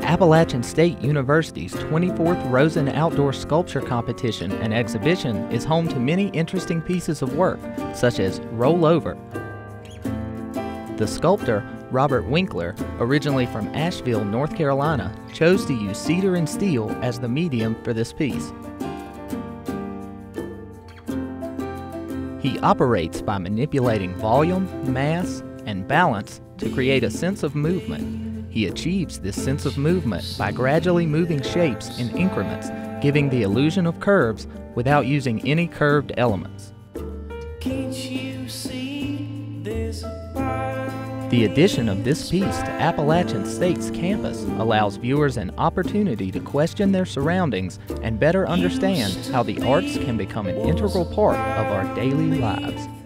Appalachian State University's 24th Rosen Outdoor Sculpture Competition and Exhibition is home to many interesting pieces of work, such as Roll Over. The sculptor, Robert Winkler, originally from Asheville, North Carolina, chose to use cedar and steel as the medium for this piece. He operates by manipulating volume, mass, and balance to create a sense of movement. He achieves this sense of movement by gradually moving shapes in increments, giving the illusion of curves without using any curved elements. The addition of this piece to Appalachian State's campus allows viewers an opportunity to question their surroundings and better understand how the arts can become an integral part of our daily lives.